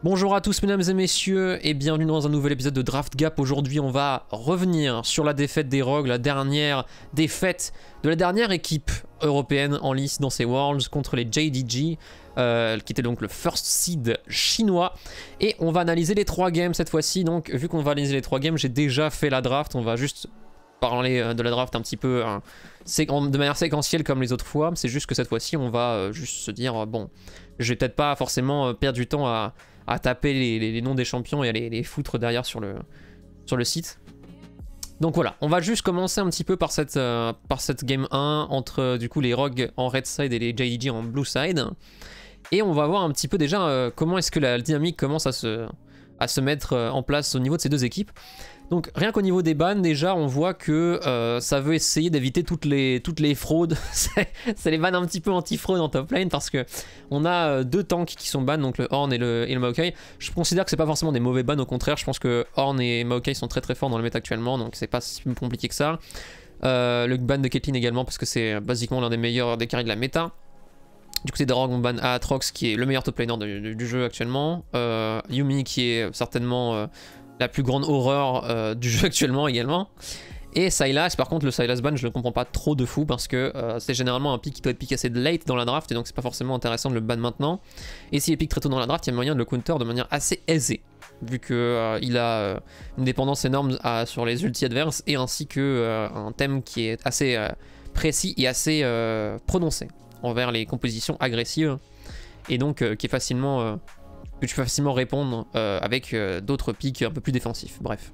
Bonjour à tous mesdames et messieurs et bienvenue dans un nouvel épisode de Draft Gap. Aujourd'hui on va revenir sur la défaite des Rogues, la dernière défaite de la dernière équipe européenne en lice dans ces Worlds contre les JDG, qui était donc le first seed chinois. Et on va analyser les 3 games cette fois-ci. Donc vu qu'on va analyser les 3 games, j'ai déjà fait la draft, on va juste parler de la draft un petit peu de manière séquentielle comme les autres fois. C'est juste que cette fois-ci on va juste se dire bon, je vais peut-être pas forcément perdre du temps à taper les noms des champions et à les foutre derrière sur le site. Donc voilà, on va juste commencer un petit peu par cette game 1 entre du coup les Rogues en red side et les JDG en blue side. Et on va voir un petit peu déjà comment est-ce que la dynamique commence à se mettre en place au niveau de ces deux équipes. Donc rien qu'au niveau des bans, déjà on voit que ça veut essayer d'éviter toutes les fraudes. C'est les bans un petit peu anti-fraude en top lane parce que on a deux tanks qui sont bans, donc le Ornn et le Maokai. Je considère que c'est pas forcément des mauvais bans, au contraire, je pense que Ornn et Maokai sont très très forts dans le meta actuellement, donc c'est pas si compliqué que ça. Le ban de Caitlyn également parce que c'est basiquement l'un des meilleurs des carries de la méta. Du côté des Rogues, on ban Aatrox qui est le meilleur top laner du jeu actuellement. Yuumi qui est certainement la plus grande horreur du jeu actuellement également. Et Sylas, par contre le Sylas ban je le comprends pas trop de fou parce que c'est généralement un pick qui doit être pick assez late dans la draft et donc c'est pas forcément intéressant de le ban maintenant. Et s'il est pick très tôt dans la draft, il y a moyen de le counter de manière assez aisée vu que il a une dépendance énorme sur les ultis adverses et ainsi que un thème qui est assez précis et assez prononcé envers les compositions agressives et donc qui est facilement que tu peux facilement répondre avec d'autres picks un peu plus défensifs. Bref.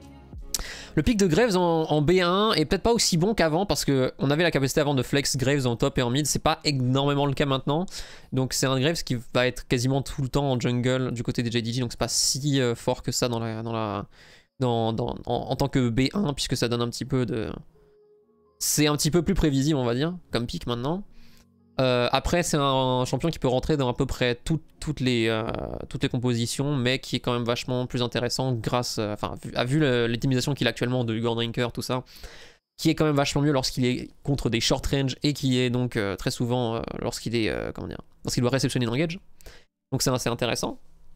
Le pick de Graves en B1 est peut-être pas aussi bon qu'avant parce qu'on avait la capacité avant de flex Graves en top et en mid. C'est pas énormément le cas maintenant. Donc c'est un Graves qui va être quasiment tout le temps en jungle du côté des JDG. Donc c'est pas si fort que ça en tant que B1 puisque ça donne un petit peu de... C'est un petit peu plus prévisible on va dire comme pick maintenant. Après c'est un champion qui peut rentrer dans à peu près toutes les compositions mais qui est quand même vachement plus intéressant grâce vu l'optimisation qu'il a actuellement de Hugo Drinker tout ça, qui est quand même vachement mieux lorsqu'il est contre des short range et qui est donc très souvent lorsqu'il doit réceptionner une engage. Donc c'est assez intéressant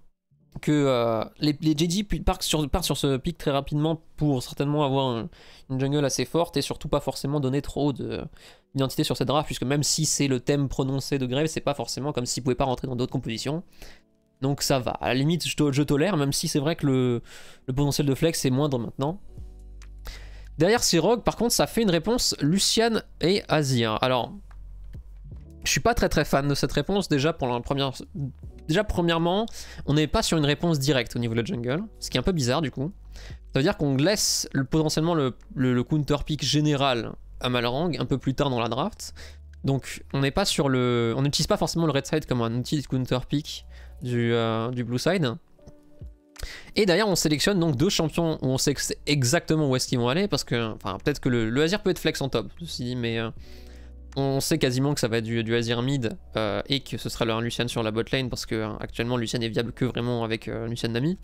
que les JD partent sur ce pick très rapidement pour certainement avoir une jungle assez forte et surtout pas forcément donner trop d'identité sur cette draft puisque même si c'est le thème prononcé de Graves, c'est pas forcément comme s'il pouvait pas rentrer dans d'autres compositions. Donc ça va, à la limite je tolère même si c'est vrai que le potentiel de flex est moindre maintenant. Derrière ces Rogues par contre ça fait une réponse Lucian et Azir. Alors je suis pas très fan de cette réponse déjà pour la première... Déjà premièrement, on n'est pas sur une réponse directe au niveau de la jungle, ce qui est un peu bizarre du coup. Ça veut dire qu'on laisse potentiellement le counter pick général à Malrang un peu plus tard dans la draft. Donc on n'est pas sur on n'utilise pas forcément le red side comme un outil de counter pick du blue side. Et d'ailleurs on sélectionne donc deux champions où on sait exactement où est-ce qu'ils vont aller parce que, enfin peut-être que le Azir peut être flex en top, ceci, mais on sait quasiment que ça va être du Azir mid et que ce sera un Lucian sur la bot lane parce que actuellement Lucian est viable que vraiment avec Lucian Nami.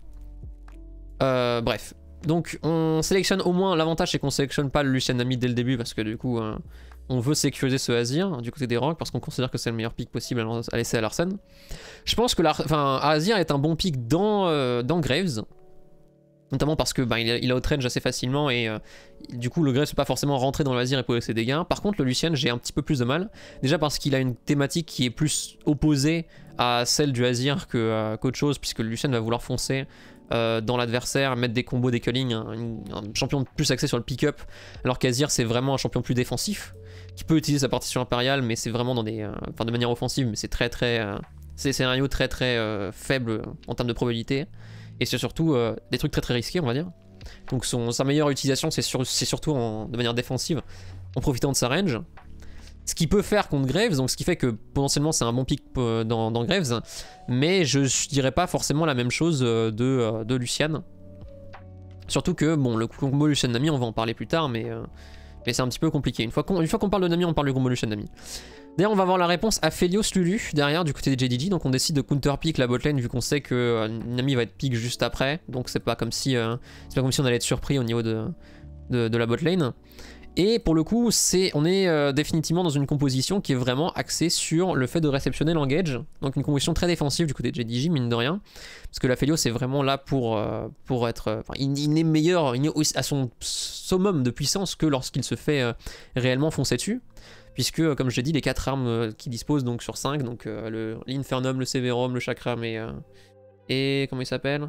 Bref, donc on sélectionne au moins, l'avantage c'est qu'on sélectionne pas le Lucian Nami dès le début parce que du coup on veut sécuriser ce Azir du côté des Rogues parce qu'on considère que c'est le meilleur pick possible à laisser à Larsen. Je pense que Azir est un bon pick dans Graves. Notamment parce que il a outrange assez facilement et du coup le Graves peut pas forcément rentrer dans l'Azir et poser ses dégâts. Par contre le Lucian j'ai un petit peu plus de mal. Déjà parce qu'il a une thématique qui est plus opposée à celle du Azir qu'autre chose puisque le Lucian va vouloir foncer dans l'adversaire, mettre des combos, des cullings, un champion plus axé sur le pick-up alors qu'Azir c'est vraiment un champion plus défensif qui peut utiliser sa partition impériale mais c'est vraiment dans de manière offensive mais c'est c'est des scénarios très faibles en termes de probabilité. Et c'est surtout des trucs très risqués on va dire. Donc sa meilleure utilisation c'est surtout de manière défensive en profitant de sa range. Ce qui peut faire contre Graves, donc ce qui fait que potentiellement c'est un bon pick dans Graves. Mais je dirais pas forcément la même chose de Lucian. Surtout que bon le combo Lucian Nami on va en parler plus tard mais c'est un petit peu compliqué. Une fois qu'on parle de Nami on parle du combo Lucian Nami. D'ailleurs on va avoir la réponse à Aphelios Lulu derrière du côté des JDG, donc on décide de counter pick la botlane vu qu'on sait que Nami va être pick juste après, donc c'est pas comme si on allait être surpris au niveau de la botlane. Et pour le coup, on est définitivement dans une composition qui est vraiment axée sur le fait de réceptionner l'engage. Donc une composition très défensive du côté de JDG, mine de rien. Parce que l'Aphelios est vraiment là pour être... il est meilleur, il est à son summum de puissance que lorsqu'il se fait réellement foncer dessus. Puisque, comme je l'ai dit, les 4 armes qu'il dispose donc, sur 5, donc l'Infernum, le Severum, le Chakram et comment il s'appelle?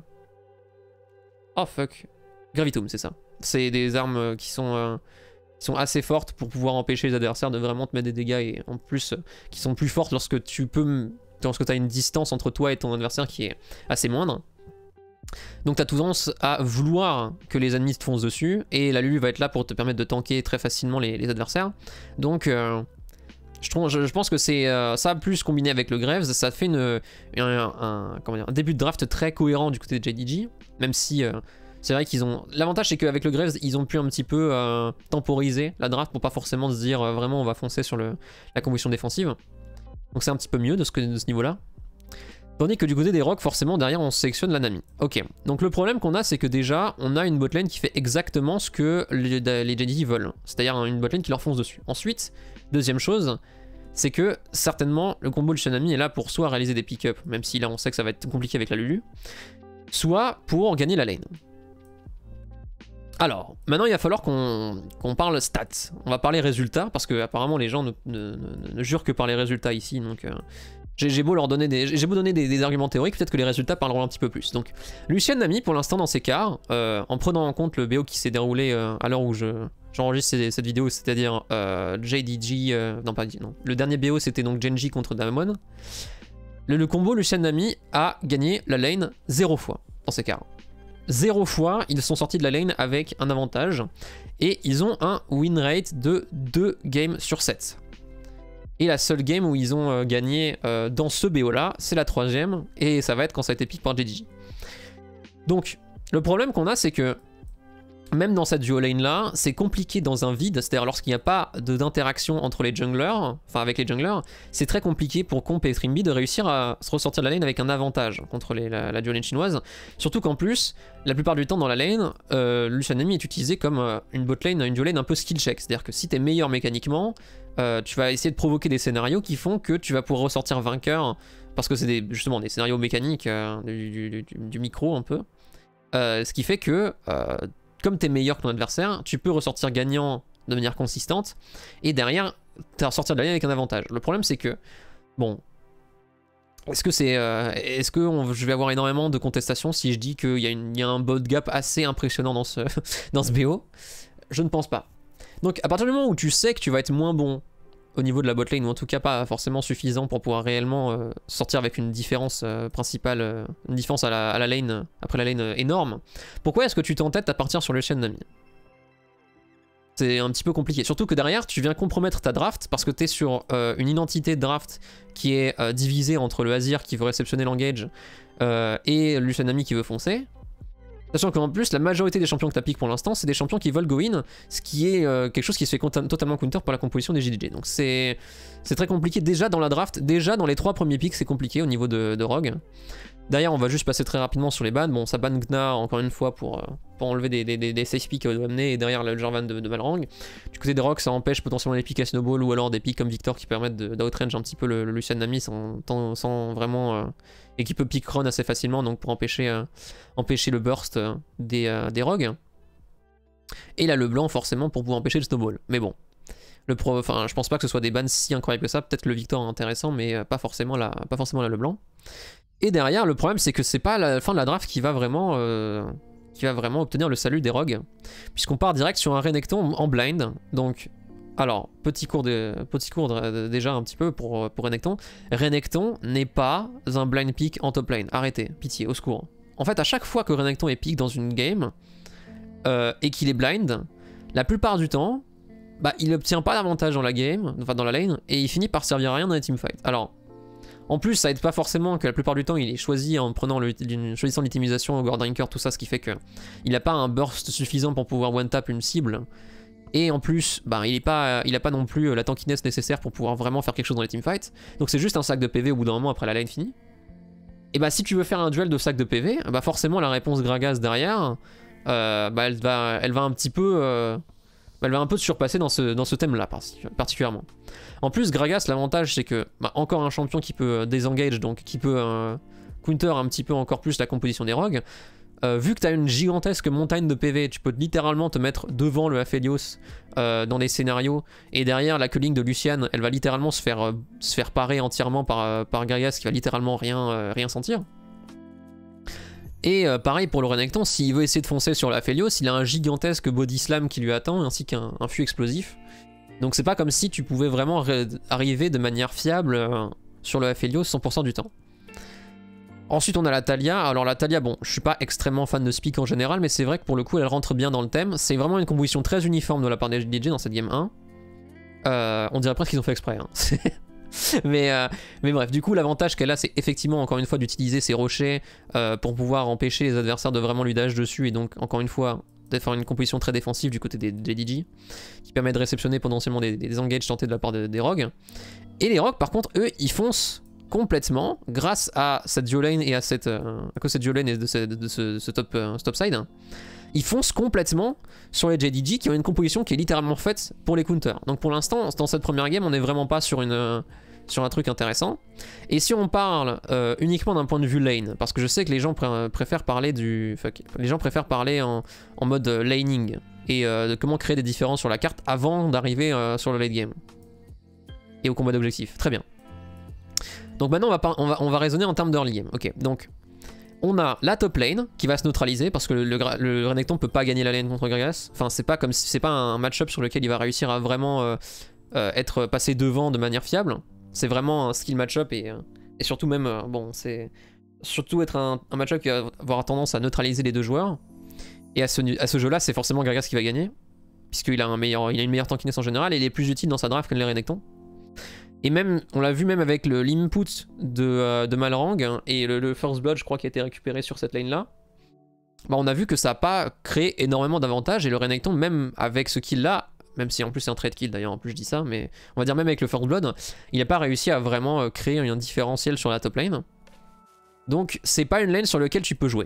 Oh fuck. Gravitum, c'est ça. C'est des armes qui sont assez fortes pour pouvoir empêcher les adversaires de vraiment te mettre des dégâts et en plus qui sont plus fortes lorsque lorsque tu as une distance entre toi et ton adversaire qui est assez moindre. Donc tu as tendance à vouloir que les ennemis te foncent dessus et la Lulu va être là pour te permettre de tanker très facilement les adversaires. Donc je pense que c'est ça plus combiné avec le Graves, ça fait un début de draft très cohérent du côté de JDG, même si c'est vrai qu'ils ont... L'avantage c'est qu'avec le Graves, ils ont pu un petit peu temporiser la draft pour pas forcément se dire vraiment on va foncer sur la composition défensive. Donc c'est un petit peu mieux de ce niveau-là. Tandis que du côté des Rocs, forcément derrière on sélectionne la Nami. Ok, donc le problème qu'on a c'est que déjà on a une botlane qui fait exactement ce que les JDG veulent. C'est-à-dire une botlane qui leur fonce dessus. Ensuite, deuxième chose, c'est que certainement le combo de Nami est là pour soit réaliser des pick-up, même si là on sait que ça va être compliqué avec la Lulu, soit pour gagner la lane. Alors, maintenant il va falloir qu'on parle stats. On va parler résultats, parce que apparemment les gens ne jurent que par les résultats ici, donc j'ai beau donner des arguments théoriques, peut-être que les résultats parleront un petit peu plus. Donc, Lucian Nami, pour l'instant dans ses quarts, en prenant en compte le BO qui s'est déroulé à l'heure où j'enregistre cette vidéo, c'est-à-dire JDG, le dernier BO c'était donc Genji contre Damwon. Le combo Lucian Nami a gagné la lane 0 fois dans ses quarts. 0 fois, ils sont sortis de la lane avec un avantage et ils ont un win rate de 2 games sur 7. Et la seule game où ils ont gagné dans ce BO là, c'est la 3ème et ça va être quand ça a été pick par JDG. Donc le problème qu'on a c'est que même dans cette duo lane là, c'est compliqué dans un vide, c'est-à-dire lorsqu'il n'y a pas d'interaction entre les junglers, enfin avec les junglers, c'est très compliqué pour Comp et Trimby de réussir à se ressortir de la lane avec un avantage contre la duo lane chinoise. Surtout qu'en plus, la plupart du temps dans la lane, Lucian Nami est utilisé comme une botlane, une duo lane un peu skill check, c'est-à-dire que si t'es meilleur mécaniquement, tu vas essayer de provoquer des scénarios qui font que tu vas pouvoir ressortir vainqueur, parce que c'est justement des scénarios mécaniques du micro un peu, ce qui fait que comme tu es meilleur que ton adversaire, tu peux ressortir gagnant de manière consistante et derrière, tu vas ressortir de la lane avec un avantage. Le problème, c'est que, bon, est-ce que je vais avoir énormément de contestations si je dis qu'il y a un bot gap assez impressionnant dans ce BO? Je ne pense pas. Donc, à partir du moment où tu sais que tu vas être moins bon au niveau de la botlane, ou en tout cas pas forcément suffisant pour pouvoir réellement sortir avec une différence principale, une différence à la lane, après la lane énorme, pourquoi est-ce que tu t'entêtes à partir sur le Lucian Nami? C'est un petit peu compliqué, surtout que derrière tu viens compromettre ta draft parce que tu es sur une identité de draft qui est divisée entre le Azir qui veut réceptionner l'engage et Lucian Nami qui veut foncer. Sachant qu'en plus, la majorité des champions que tu as pick pour l'instant, c'est des champions qui veulent go in, ce qui est quelque chose qui se fait totalement counter par la composition des JDG. Donc c'est très compliqué déjà dans la draft, déjà dans les 3 premiers picks, c'est compliqué au niveau de Rogue. Derrière, on va juste passer très rapidement sur les bans. Bon, ça ban Gna encore une fois pour enlever des safe picks de amener et derrière le Jarvan de Malrang. Du côté des Rogue, ça empêche potentiellement les picks à Snowball ou alors des picks comme Victor qui permettent d'outrange un petit peu le Lucian Nami sans vraiment. Et qui peut pick run assez facilement donc pour empêcher le burst des Rogues. Et là, le blanc forcément pour pouvoir empêcher le Snowball. Mais bon. Je pense pas que ce soit des bans si incroyables que ça. Peut-être que le Victor est intéressant, mais pas forcément là le blanc. Et derrière, le problème, c'est que c'est pas la fin de la draft qui va vraiment obtenir le salut des Rogues. Puisqu'on part direct sur un Renekton en blind. Donc, alors, petit cours déjà un petit peu pour Renekton. Renekton n'est pas un blind pick en top lane. Arrêtez, pitié, au secours. En fait, à chaque fois que Renekton est pick dans une game et qu'il est blind, la plupart du temps, bah, il obtient pas d'avantage dans la game, enfin dans la lane, et il finit par servir à rien dans les teamfights. Alors, en plus, ça aide pas forcément que la plupart du temps il est choisi en choisissant l'itemisation au Gordrinker, tout ça, ce qui fait que il a pas un burst suffisant pour pouvoir one-tap une cible. Et en plus, bah, il a pas non plus la tankiness nécessaire pour pouvoir vraiment faire quelque chose dans les teamfights. Donc c'est juste un sac de PV au bout d'un moment après la lane finie. Et bah si tu veux faire un duel de sac de PV, bah forcément la réponse Gragas derrière, bah elle va un petit peu elle va un peu se surpasser dans ce thème-là particulièrement. En plus, Gragas, l'avantage c'est que encore un champion qui peut désengage, donc qui peut counter un petit peu encore plus la composition des rogues. Vu que tu as une gigantesque montagne de PV, tu peux littéralement te mettre devant le Aphelios dans des scénarios, et derrière la culling de Lucian, elle va littéralement se faire parer entièrement par Gragas qui va littéralement rien sentir. Et pareil pour le Renekton, s'il veut essayer de foncer sur l'Aphelios, il a un gigantesque body slam qui lui attend, ainsi qu'un fût explosif. Donc c'est pas comme si tu pouvais vraiment arriver de manière fiable sur le Aphelios 100% du temps. Ensuite on a la Taliyah. Alors la Taliyah, bon, je suis pas extrêmement fan de Speak en général, mais c'est vrai que pour le coup elle rentre bien dans le thème. C'est vraiment une composition très uniforme de la part des DJ dans cette game 1. On dirait presque qu'ils ont fait exprès. Hein. mais bref, du coup l'avantage qu'elle a, c'est effectivement encore une fois d'utiliser ses rochers pour pouvoir empêcher les adversaires de vraiment lui dash dessus, et donc encore une fois de faire une composition très défensive du côté des DJ, qui permet de réceptionner potentiellement des engages tentés de la part des rogues. Et les rogues par contre, eux, ils foncent complètement grâce à cette duolane et à cause de cette duolane et de ce top side. Ils foncent complètement sur les JDG qui ont une composition qui est littéralement faite pour les counters. Donc pour l'instant, dans cette première game, on n'est vraiment pas sur un truc intéressant. Et si on parle uniquement d'un point de vue lane, parce que je sais que les gens préfèrent parler en mode laning et de comment créer des différences sur la carte avant d'arriver sur le late game et au combat d'objectifs. Très bien. Donc maintenant on va raisonner en termes d'early game. Ok, donc on a la top lane qui va se neutraliser parce que le Renekton peut pas gagner la lane contre Gragas. Enfin c'est pas un match-up sur lequel il va réussir à vraiment être passé devant de manière fiable. C'est vraiment un skill match-up et surtout même bon c'est surtout être un match-up qui va avoir tendance à neutraliser les deux joueurs. Et à ce jeu-là, c'est forcément Gragas qui va gagner puisqu'il a une meilleure tankiness en général et il est plus utile dans sa draft que le Renekton. Et même, on l'a vu même avec l'input de Malrang et le First Blood, je crois, qui a été récupéré sur cette lane-là. Bah, on a vu que ça n'a pas créé énormément d'avantages et le Renekton, même avec ce kill-là, même si en plus c'est un trade kill d'ailleurs, en plus je dis ça, mais on va dire même avec le First Blood, il n'a pas réussi à vraiment créer un différentiel sur la top lane. Donc c'est pas une lane sur laquelle tu peux jouer.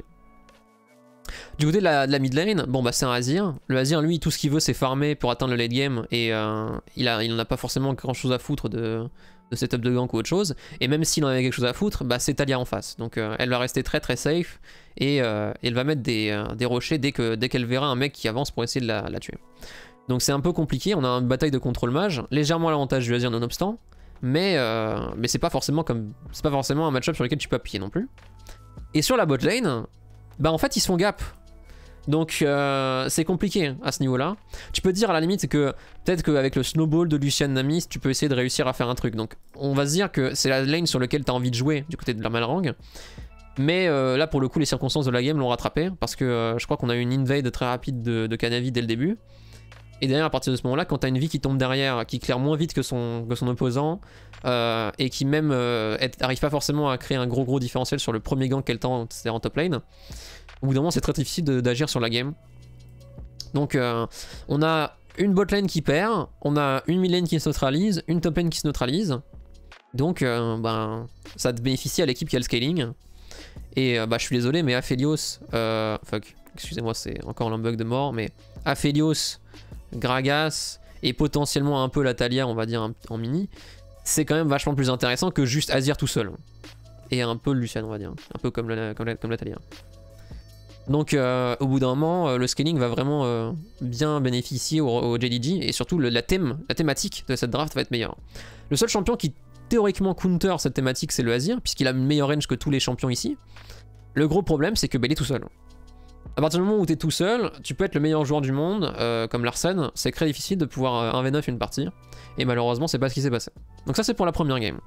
Du côté de la mid lane, bon bah c'est un Azir. Le Azir lui tout ce qu'il veut c'est farmer pour atteindre le late game et il en a pas forcément grand chose à foutre de setup de gank ou autre chose. Et même s'il en avait quelque chose à foutre, bah c'est Taliyah en face. Donc elle va rester très safe et elle va mettre des rochers dès qu'elle verra un mec qui avance pour essayer de la tuer. Donc c'est un peu compliqué, on a une bataille de contrôle mage, légèrement à l'avantage du Azir nonobstant, mais c'est pas forcément un match-up sur lequel tu peux appuyer non plus. Et sur la bot lane, bah en fait ils se font gap. Donc c'est compliqué à ce niveau-là. Tu peux te dire à la limite que peut-être qu'avec le snowball de Lucian Namis, tu peux essayer de réussir à faire un truc. Donc on va se dire que c'est la lane sur laquelle tu as envie de jouer du côté de la Malrang. Mais là pour le coup les circonstances de la game l'ont rattrapé parce que je crois qu'on a eu une invade très rapide de Kanavi dès le début. Et derrière à partir de ce moment-là, quand tu as une vie qui tombe derrière, qui claire moins vite que son opposant et qui même n'arrive pas forcément à créer un gros différentiel sur le premier gank qu'elle tente, c'est-à-dire en top lane, au bout d'un moment c'est très difficile d'agir sur la game. Donc on a une bot lane qui perd, on a une mid lane qui se neutralise, une top lane qui se neutralise. Donc ça te bénéficie à l'équipe qui a le scaling. Et je suis désolé mais Aphelios, excusez-moi c'est encore un bug de mort, mais Aphelios, Gragas et potentiellement un peu la Taliyah on va dire en mini, c'est quand même vachement plus intéressant que juste Azir tout seul. Et un peu Lucian on va dire, un peu comme la Taliyah. Donc au bout d'un moment, le scaling va vraiment bien bénéficier au JDG et surtout la thématique de cette draft va être meilleure. Le seul champion qui théoriquement counter cette thématique c'est le Azir puisqu'il a une meilleure range que tous les champions ici. Le gros problème c'est que il est tout seul. À partir du moment où tu es tout seul, tu peux être le meilleur joueur du monde comme Larsen, c'est très difficile de pouvoir 1v9 une partie et malheureusement c'est pas ce qui s'est passé. Donc ça c'est pour la première game.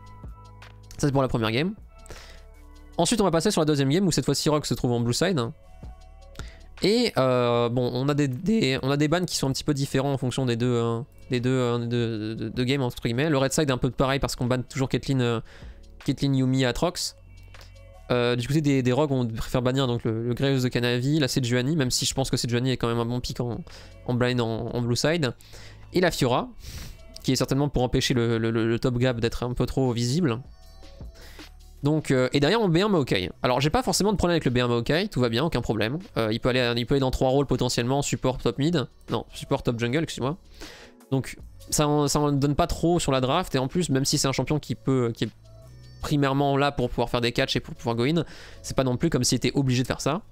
Ensuite on va passer sur la deuxième game où cette fois-ci Rogue se trouve en blue side. Et bon on a des bans qui sont un petit peu différents en fonction des deux games entre guillemets. Le red side est un peu pareil parce qu'on banne toujours Caitlyn, Yumi, Atrox. Du côté des Rogues on préfère bannir donc le Graves de Kanavi, la Sejuani, même si je pense que Sejuani est quand même un bon pick en blind en blue side. Et la Fiora, qui est certainement pour empêcher le top gap d'être un peu trop visible. Donc, et derrière en B1 Maokai. Alors j'ai pas forcément de problème avec le B1 Maokai, tout va bien, aucun problème. Il peut aller dans 3 rôles potentiellement, support top mid, non, support top jungle, excuse-moi. Donc ça en donne pas trop sur la draft, et en plus même si c'est un champion qui est primairement là pour pouvoir faire des catchs et pour pouvoir go in, c'est pas non plus comme s'il était obligé de faire ça.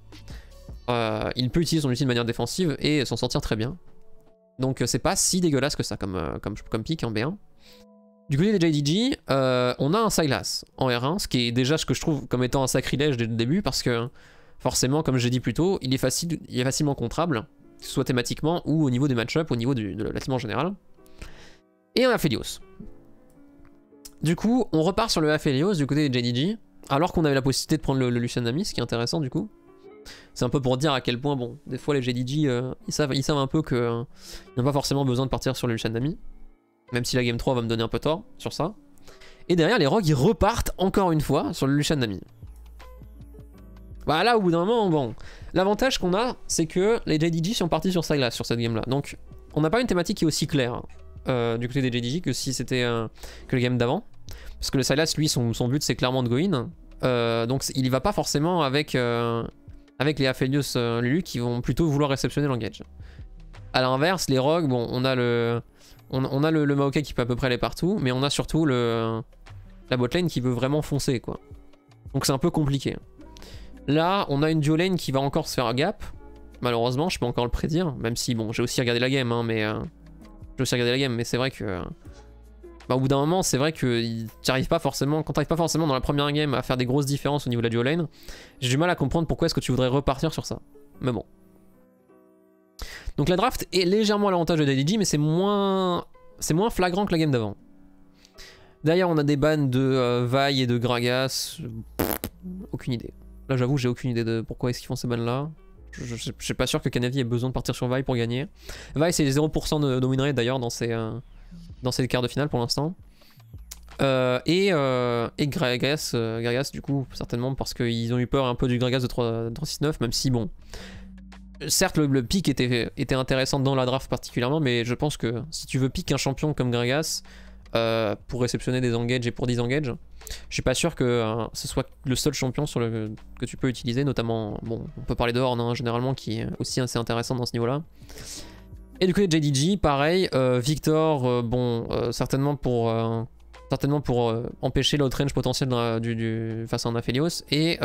Il peut utiliser son ulti de manière défensive et s'en sortir très bien. Donc c'est pas si dégueulasse que ça comme pick en B1. Du côté des JDG, on a un Sylas en R1, ce qui est déjà ce que je trouve comme étant un sacrilège dès le début, parce que forcément, comme j'ai dit plus tôt, il est facilement contrable, que ce soit thématiquement ou au niveau des match-up, au niveau de la team en général. Et un Aphelios. Du coup, on repart sur le Aphelios du côté des JDG, alors qu'on avait la possibilité de prendre le Lucian Nami, ce qui est intéressant du coup. C'est un peu pour dire à quel point, bon, des fois les JDG, ils savent un peu qu'ils n'ont pas forcément besoin de partir sur le Lucian Nami. Même si la game 3 va me donner un peu tort sur ça. Et derrière, les rogues, ils repartent encore une fois sur le Lucian Nami. Bah là, au bout d'un moment, bon. L'avantage qu'on a, c'est que les JDG sont partis sur Sylas sur cette game-là. Donc, on n'a pas une thématique qui est aussi claire du côté des JDG que si c'était que le game d'avant. Parce que le Sylas, lui, son but, c'est clairement de go in. Donc, il y va pas forcément avec les Aphelios Lulu qui vont plutôt vouloir réceptionner l'engage. A l'inverse, les rogues, bon, on a le Maokai qui peut à peu près aller partout, mais on a surtout la botlane qui veut vraiment foncer, quoi. Donc c'est un peu compliqué. Là, on a une duo lane qui va encore se faire gap. Malheureusement, je peux encore le prédire, même si, bon, j'ai aussi regardé la game, hein, mais... c'est vrai que... Bah, au bout d'un moment, c'est vrai que quand t'arrives pas forcément dans la première game à faire des grosses différences au niveau de la duo lane, j'ai du mal à comprendre pourquoi est-ce que tu voudrais repartir sur ça. Mais bon. Donc la draft est légèrement à l'avantage de JDG, mais c'est moins flagrant que la game d'avant. D'ailleurs, on a des bans de Vi et de Gragas. Aucune idée. Là, j'avoue, j'ai aucune idée de pourquoi est-ce qu'ils font ces bans là. Je suis pas sûr que Kanavi ait besoin de partir sur Vi pour gagner. Vi, c'est 0% de win rate d'ailleurs dans ces quarts de finale pour l'instant. Et Gragas, du coup, certainement parce qu'ils ont eu peur un peu du Gragas de 3-6-9, même si bon. Certes, le pick était intéressant dans la draft particulièrement, mais je pense que si tu veux pick un champion comme Gragas pour réceptionner des engages et pour disengage, je suis pas sûr que ce soit le seul champion que tu peux utiliser, notamment, bon, on peut parler de Horn hein, généralement, qui est aussi assez intéressant dans ce niveau-là. Et du côté de JDG, pareil, Victor, certainement pour empêcher l'outrange potentiel face à un Aphelios,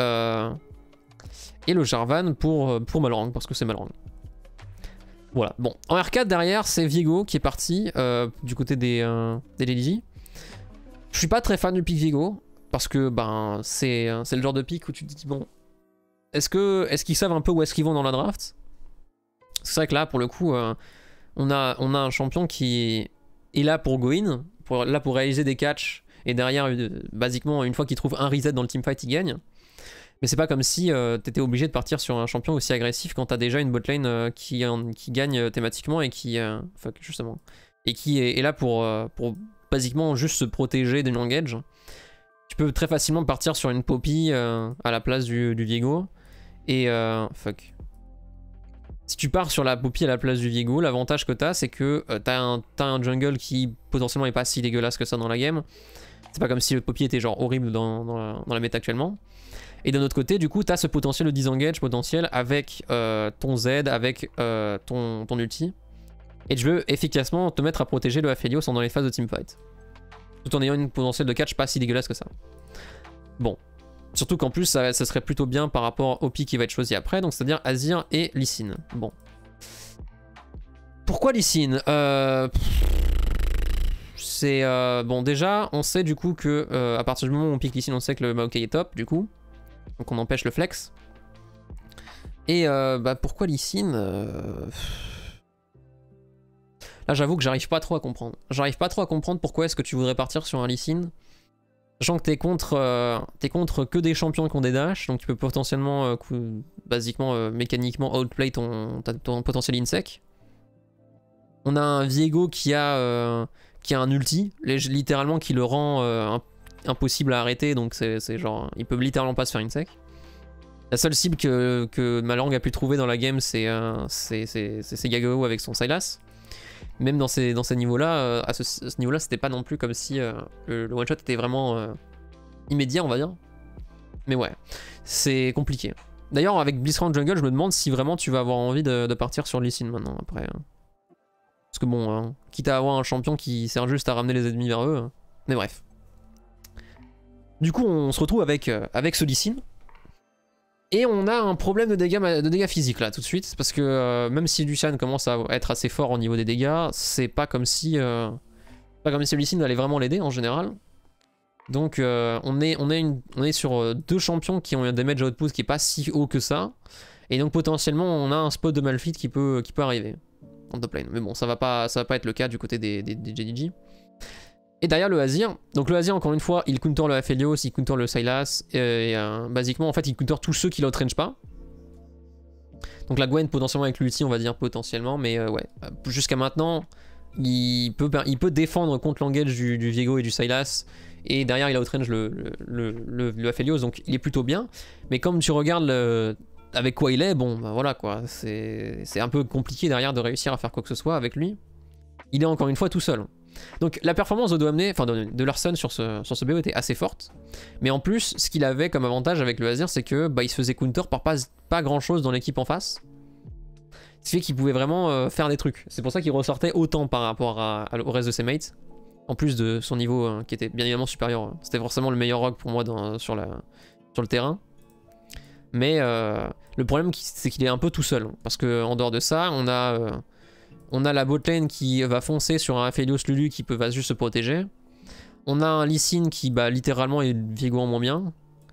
et le Jarvan pour Malrang, parce que c'est Malrang. Voilà, bon. En R4, derrière, c'est Viego qui est parti du côté des JDG. Je suis pas très fan du pick Viego, parce que ben, c'est le genre de pick où tu te dis, bon, est-ce qu'ils savent un peu où est-ce qu'ils vont dans la draft? C'est vrai que là, pour le coup, on a un champion qui est là pour go in, pour réaliser des catchs, et derrière, basiquement, une fois qu'il trouve un reset dans le teamfight, il gagne. Mais c'est pas comme si t'étais obligé de partir sur un champion aussi agressif quand t'as déjà une botlane qui gagne thématiquement et qui justement et qui est là pour basiquement juste se protéger d'une engage. Tu peux très facilement partir sur une Poppy à la place du Viego et si tu pars sur la Poppy à la place du Viego, l'avantage que t'as c'est que t'as un jungle qui potentiellement est pas si dégueulasse que ça dans la game. C'est pas comme si le Poppy était genre horrible dans la méta actuellement. Et d'un autre côté, du coup, tu as ce potentiel de disengage potentiel avec ton Z, avec ton ulti. Et je veux efficacement te mettre à protéger le Aphelios dans les phases de teamfight. Tout en ayant une potentiel de catch pas si dégueulasse que ça. Bon. Surtout qu'en plus, ça serait plutôt bien par rapport au pick qui va être choisi après, donc c'est-à-dire Azir et Lee Sin. Bon. Pourquoi Lee Sin c'est... bon, déjà, on sait du coup que à partir du moment où on pick Lee Sin, on sait que le Maokai est top, du coup. Donc on empêche le flex. Et pourquoi Lee Sin Là j'avoue que j'arrive pas trop à comprendre. J'arrive pas trop à comprendre pourquoi est-ce que tu voudrais partir sur un Lee Sin. Sachant que t'es contre que des champions qui ont des dash, donc tu peux potentiellement, basiquement, mécaniquement outplay ton potentiel insec. On a un Viego qui a un ulti, littéralement qui le rend impossible à arrêter, donc c'est genre, il peut littéralement pas se faire insec. La seule cible que Malrang a pu trouver dans la game, c'est Yagao avec son Sylas. Même dans ces niveaux-là, à ce niveau-là, c'était pas non plus comme si le one-shot était vraiment immédiat, on va dire. Mais ouais, c'est compliqué. D'ailleurs, avec Blitzcrank Jungle, je me demande si vraiment tu vas avoir envie de partir sur Lee Sin maintenant, après. Parce que bon, quitte à avoir un champion qui sert juste à ramener les ennemis vers eux. Mais bref. Du coup, on se retrouve avec ce Lee Sin. Et on a un problème de dégâts physiques là, tout de suite. Parce que même si Lucian commence à être assez fort au niveau des dégâts, c'est pas comme si... Lee Sin allait vraiment l'aider en général. Donc on est sur deux champions qui ont un damage output qui est pas si haut que ça. Et donc potentiellement on a un spot de Malphite qui peut arriver en top lane. Mais bon, ça va pas être le cas du côté des JDG. Et derrière le Azir, donc le Azir encore une fois il counter le Aphelios, il counter le Sylas, et basiquement en fait il counter tous ceux qui l'outrange pas. Donc la Gwen potentiellement avec l'ulti on va dire potentiellement, mais ouais, jusqu'à maintenant il peut défendre contre l'engage du Viego et du Sylas. Et derrière il outrange le Aphelios, donc il est plutôt bien. Mais comme tu regardes avec quoi il est, bon bah voilà quoi, c'est un peu compliqué derrière de réussir à faire quoi que ce soit avec lui. Il est encore une fois tout seul. Donc la performance de Doamné, enfin de Larson sur ce BO était assez forte. Mais en plus, ce qu'il avait comme avantage avec le Azir, c'est que bah, il se faisait counter par pas grand chose dans l'équipe en face. Ce qui fait qu'il pouvait vraiment faire des trucs. C'est pour ça qu'il ressortait autant par rapport au reste de ses mates. En plus de son niveau qui était bien évidemment supérieur. C'était forcément le meilleur rogue pour moi sur le terrain. Mais le problème c'est qu'il est un peu tout seul. Parce qu'en dehors de ça, on a la botlane qui va foncer sur un Aphelios Lulu qui va juste se protéger. On a un Lee Sin qui littéralement est Viego en moins bien.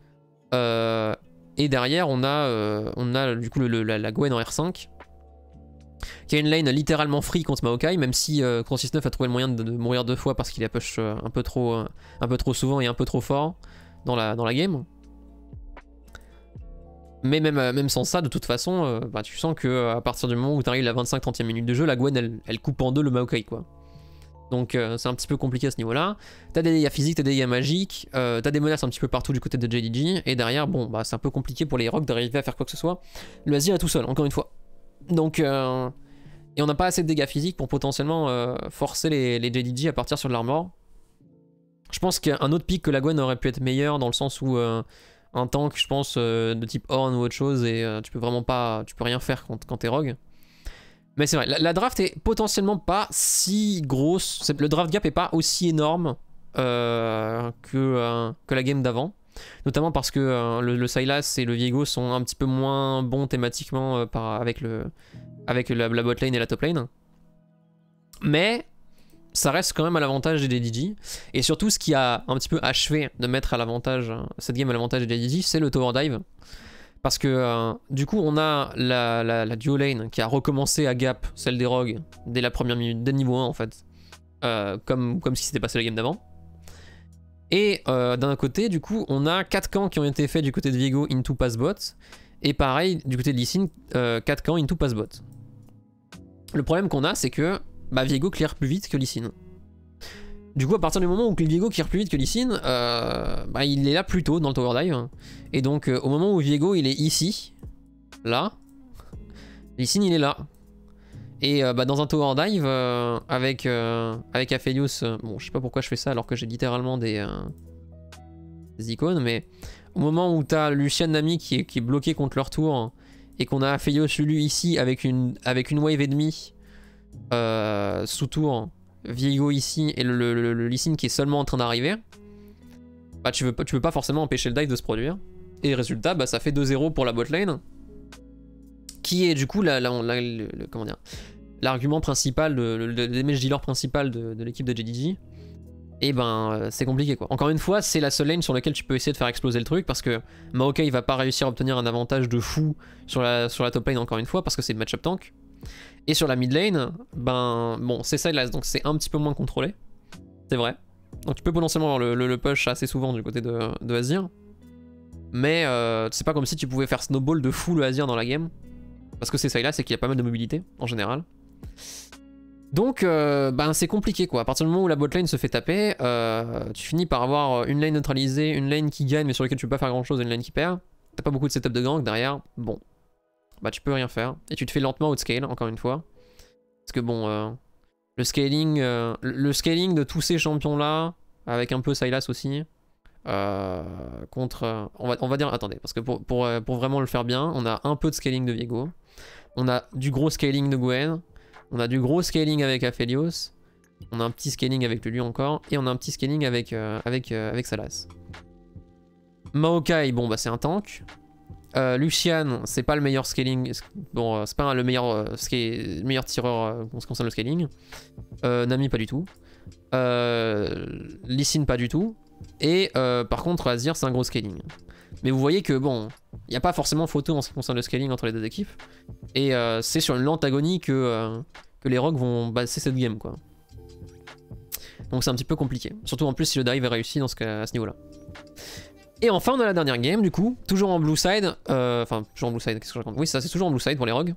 Et derrière on a du coup la Gwen en R5. Qui a une lane littéralement free contre Maokai, même si Cron69 a trouvé le moyen de mourir 2 fois parce qu'il a push un peu trop souvent et un peu trop fort dans la game. Mais même sans ça, de toute façon, bah, tu sens que à partir du moment où tu arrives à la 25-30e minute de jeu, la Gwen elle coupe en deux le Maokai quoi. Donc c'est un petit peu compliqué à ce niveau-là. T'as des dégâts physiques, t'as des dégâts magiques, t'as des menaces un petit peu partout du côté de JDG, et derrière, bon, bah c'est un peu compliqué pour les rogues d'arriver à faire quoi que ce soit. Le Azir est tout seul, encore une fois. Donc, et on n'a pas assez de dégâts physiques pour potentiellement forcer les JDG à partir sur de l'armor. Je pense qu'un autre pick que la Gwen aurait pu être meilleur dans le sens où un tank, je pense, de type Horn ou autre chose, et tu peux rien faire quand t'es rogue. Mais c'est vrai, la draft est potentiellement pas si grosse. Le draft gap est pas aussi énorme que la game d'avant. Notamment parce que le Sylas et le Viego sont un petit peu moins bons thématiquement avec la bot lane et la top lane. Mais ça reste quand même à l'avantage des JDG. Et surtout, ce qui a un petit peu achevé de mettre à l'avantage cette game à l'avantage des JDG, c'est le tower dive. Parce que du coup, on a la duo lane qui a recommencé à gap celle des rogues dès la première minute, dès niveau 1 en fait. Comme ce qui s'était passé la game d'avant. Et d'un côté, du coup, on a 4 camps qui ont été faits du côté de Viego into pass bot. Et pareil, du côté de Lee Sin, 4 camps into pass bot. Le problème qu'on a, c'est que bah, Viego clear plus vite que Lee Sin. Du coup, à partir du moment où Viego clear plus vite que Lee Sin, bah, il est là plus tôt dans le tower dive. Et donc, au moment où Viego il est ici, là, Lee Sin il est là. Et bah, dans un tower dive, avec Aphelios, bon, je sais pas pourquoi je fais ça alors que j'ai littéralement des icônes, mais au moment où t'as Lucian Nami qui est bloqué contre leur tour, et qu'on a Aphelios Lulu ici avec une wave et demie sous tour, Viego ici et le Lee Sin qui est seulement en train d'arriver, bah tu peux pas forcément empêcher le dive de se produire. Et résultat, bah ça fait 2-0 pour la bot lane, qui est du coup comment dire, l'argument principal, le damage dealer principal de l'équipe de JDG. Et ben c'est compliqué quoi. Encore une fois, c'est la seule lane sur laquelle tu peux essayer de faire exploser le truc, parce que Maokai va pas réussir à obtenir un avantage de fou sur la top lane encore une fois, parce que c'est le match-up tank. Et sur la mid lane, ben bon, c'est Sylas, donc c'est un petit peu moins contrôlé. C'est vrai. Donc tu peux potentiellement avoir le push assez souvent du côté de Azir. Mais c'est pas comme si tu pouvais faire snowball de fou le Azir dans la game. Parce que c'est Sylas et qu'il y a pas mal de mobilité en général. Donc ben c'est compliqué quoi. À partir du moment où la botlane se fait taper, tu finis par avoir une lane neutralisée, une lane qui gagne mais sur laquelle tu peux pas faire grand chose et une lane qui perd. T'as pas beaucoup de setup de gank derrière. Bon. Bah tu peux rien faire. Et tu te fais lentement outscale encore une fois. Parce que bon, le scaling de tous ces champions là, avec un peu Sylas aussi, contre... On va dire... Attendez, parce que pour vraiment le faire bien, on a un peu de scaling de Viego. On a du gros scaling de Gwen. On a du gros scaling avec Aphelios. On a un petit scaling avec Lulu encore. Et on a un petit scaling avec Salas. Maokai, bon bah c'est un tank. Lucian, c'est pas le meilleur scaling. Bon, c'est pas le meilleur tireur en ce qui concerne le scaling. Nami, pas du tout. Lee Sin, pas du tout. Et par contre, Azir, c'est un gros scaling. Mais vous voyez que bon, il n'y a pas forcément photo en ce qui concerne le scaling entre les deux équipes. Et c'est sur une lente agonie que les Rogues vont passer cette game, quoi. Donc c'est un petit peu compliqué. Surtout en plus si le dive est réussi à ce niveau-là. Et enfin, on a la dernière game, du coup, toujours en blue side. Enfin, toujours en blue side, qu'est-ce que je raconte? Oui, ça, c'est toujours en blue side pour les Rogues.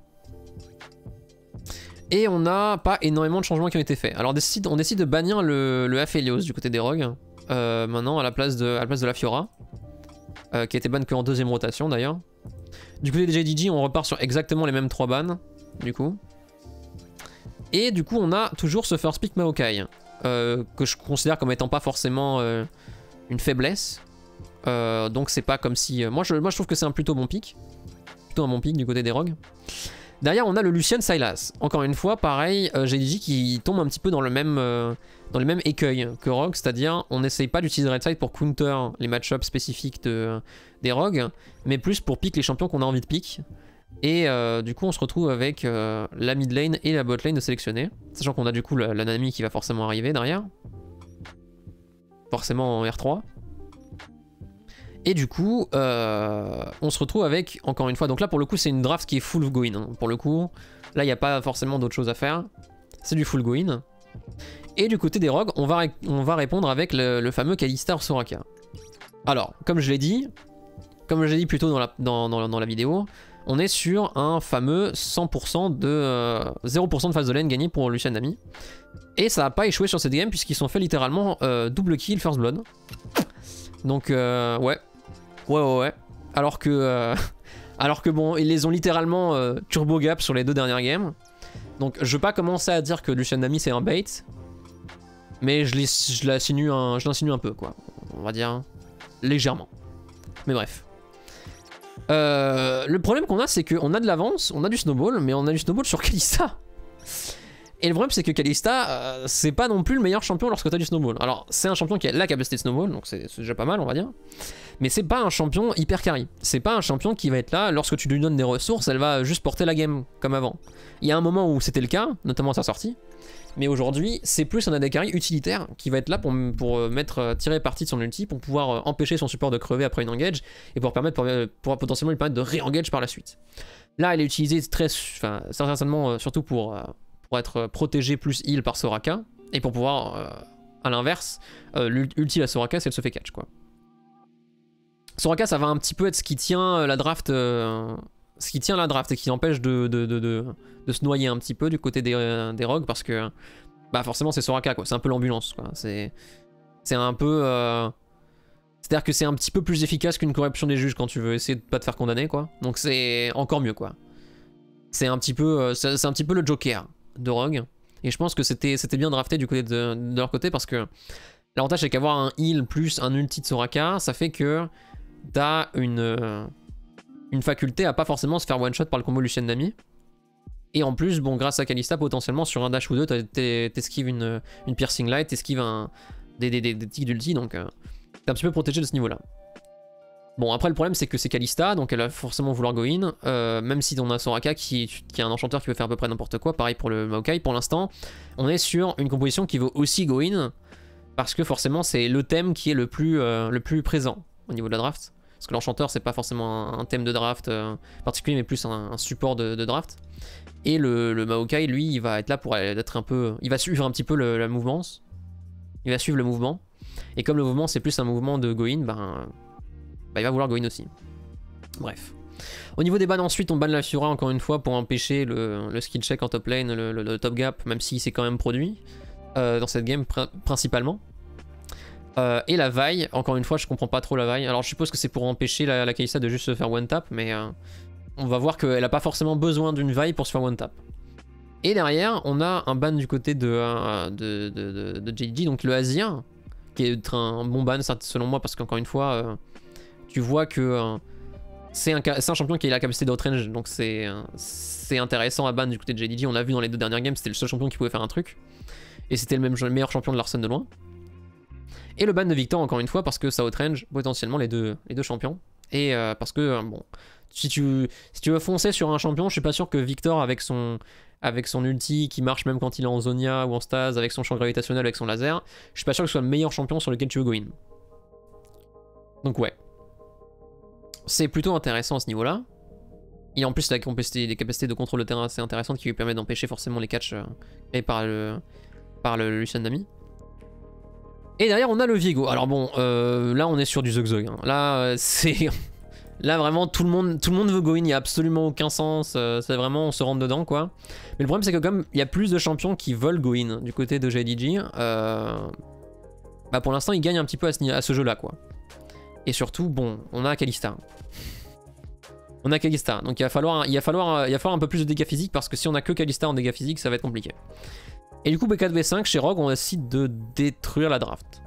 Et on n'a pas énormément de changements qui ont été faits. Alors, on décide de bannir le Aphelios du côté des Rogues. Maintenant, à la place de la Fiora. Qui a été ban qu'en deuxième rotation, d'ailleurs. Du côté des JDG, on repart sur exactement les mêmes 3 bans, du coup. Et du coup, on a toujours ce first pick Maokai. Que je considère comme étant pas forcément une faiblesse. Donc c'est pas comme si... Moi je trouve que c'est un plutôt bon pick. Plutôt un bon pick du côté des Rogues. Derrière on a le Lucian Sylas. Encore une fois pareil, JDG qui tombe un petit peu dans le même écueil que Rogue. C'est-à-dire on n'essaye pas d'utiliser Red Side pour counter les match-ups spécifiques des Rogues. Mais plus pour pick les champions qu'on a envie de pick. Et du coup on se retrouve avec la mid lane et la bot lane de sélectionner. Sachant qu'on a du coup la Nami qui va forcément arriver derrière. Forcément en R3. Et du coup, on se retrouve avec, encore une fois, donc là pour le coup c'est une draft qui est full go in. Hein. Pour le coup, là il n'y a pas forcément d'autre chose à faire. C'est du full go in. Et du côté des Rogues, on va répondre avec le fameux Kalista Soraka. Alors, comme je l'ai dit plus tôt dans la vidéo, on est sur un fameux 100% de 0% de phase de lane gagnée pour Lucian Nami. Et ça n'a pas échoué sur cette game puisqu'ils sont fait littéralement double kill first blood. Donc ouais. Alors que bon, ils les ont littéralement turbo gap sur les 2 dernières games. Donc je vais pas commencer à dire que Lucian Nami c'est un bait. Mais je l'insinue un peu quoi. On va dire légèrement. Mais bref. Le problème qu'on a c'est qu'on a de l'avance, on a du snowball, mais on a du snowball sur Kalista. Et le problème c'est que Kalista, c'est pas non plus le meilleur champion lorsque t'as du snowball. Alors c'est un champion qui a la capacité de snowball, donc c'est déjà pas mal on va dire. Mais c'est pas un champion hyper carry. C'est pas un champion qui va être là, lorsque tu lui donnes des ressources, elle va juste porter la game comme avant. Il y a un moment où c'était le cas, notamment à sa sortie. Mais aujourd'hui, c'est plus un AD carry utilitaire qui va être là pour tirer parti de son ulti, pour pouvoir empêcher son support de crever après une engage, et pour potentiellement lui permettre de re-engage par la suite. Là, elle est utilisée certainement surtout pour être protégée plus heal par Soraka, et pour pouvoir, à l'inverse, l'ulti à Soraka, c'est elle se fait catch, quoi. Soraka, ça va un petit peu être ce qui tient la draft, et qui empêche de se noyer un petit peu du côté des Rogues, parce que bah forcément c'est Soraka, quoi. C'est un peu l'ambulance, quoi. C'est un peu... C'est-à-dire que c'est un petit peu plus efficace qu'une corruption des juges quand tu veux essayer de pas te faire condamner, quoi. Donc c'est encore mieux, quoi. C'est un petit peu le Joker de Rogue. Et je pense que c'était bien drafté du côté de leur côté, parce que l'avantage c'est qu'avoir un heal plus un ulti de Soraka, ça fait que t'as une faculté à pas forcément se faire one shot par le combo Lucian Nami. Et en plus, bon, grâce à Kalista, potentiellement sur un dash ou deux, t'esquives une piercing light, t'esquives des tics d'ulti, donc t'es un petit peu protégé de ce niveau là. Bon, après le problème c'est que c'est Kalista, donc elle va forcément vouloir go in, même si on a Soraka qui est un enchanteur qui peut faire à peu près n'importe quoi. Pareil pour le Maokai. Pour l'instant on est sur une composition qui veut aussi go in, parce que forcément c'est le thème qui est le plus présent au niveau de la draft. Parce que l'enchanteur c'est pas forcément un thème de draft particulier, mais plus un support de draft. Et le Maokai, lui, il va être là pour être un peu... Il va suivre un petit peu la mouvance. Il va suivre le mouvement. Et comme le mouvement c'est plus un mouvement de go-in, bah, il va vouloir go-in aussi. Bref. Au niveau des bans ensuite, on banne la Fiora encore une fois pour empêcher le skill check en top lane, le top gap, même s'il s'est quand même produit dans cette game principalement. Et la vaille, encore une fois je comprends pas trop la vaille. Alors je suppose que c'est pour empêcher la Kalista de juste se faire one tap, mais on va voir qu'elle a pas forcément besoin d'une vaille pour se faire one tap. Et derrière on a un ban du côté de JDG, donc le Azir, qui est un bon ban selon moi, parce qu'encore une fois, tu vois que c'est un champion qui a la capacité d'outrange, donc c'est intéressant à ban du côté de JDG. On l'a vu dans les 2 dernières games, c'était le seul champion qui pouvait faire un truc. Et c'était le meilleur champion de Larsen de loin. Et le ban de Victor, encore une fois, parce que ça outrange potentiellement les deux champions. Et parce que, bon, si tu veux foncer sur un champion, je suis pas sûr que Victor, avec son ulti qui marche même quand il est en Zonia ou en Stase, avec son champ gravitationnel, avec son laser, je suis pas sûr que ce soit le meilleur champion sur lequel tu veux go in. Donc ouais. C'est plutôt intéressant à ce niveau-là. Et en plus, des capacités de contrôle de terrain assez intéressantes qui lui permettent d'empêcher forcément les catchs créés par le Lucian Nami. Et derrière, on a le Viego. Alors bon, là, on est sur du Zug-Zug. Hein. Là, c'est... Là, vraiment, tout le monde veut go in. Il n'y a absolument aucun sens. C'est vraiment, on se rentre dedans, quoi. Mais le problème, c'est que comme il y a plus de champions qui veulent go in du côté de JDG, bah pour l'instant, ils gagnent un petit peu à ce jeu-là, quoi. Et surtout, bon, on a Kalista. On a Kalista, donc il va falloir un peu plus de dégâts physiques, parce que si on a que Kalista en dégâts physiques, ça va être compliqué. Et du coup, B4 V5, chez Rogue, on décide de détruire la draft.